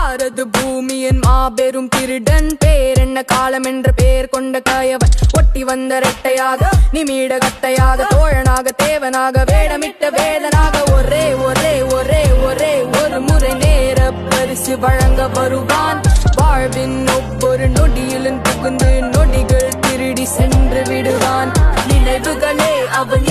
பாரத பூமியின் மாபெரும் திருடன் பேர் என்ன காலம் என்ற பெயர் கொண்ட கயவன் ஒட்டி வந்த ரெட்டையாக நிமிட கட்டையாக தோழனாக தேவனாக வேடமிட்ட வேதனாக ஒரே ஒரே ஒரே ஒரே ஒரு முறை நேர பரிசு வழங்க வருவான் வாழ்வின் ஒவ்வொரு நொடியிலும் புகுந்து நொடிகள் திருடி சென்று விடுவான் நினைவுகளே அவன்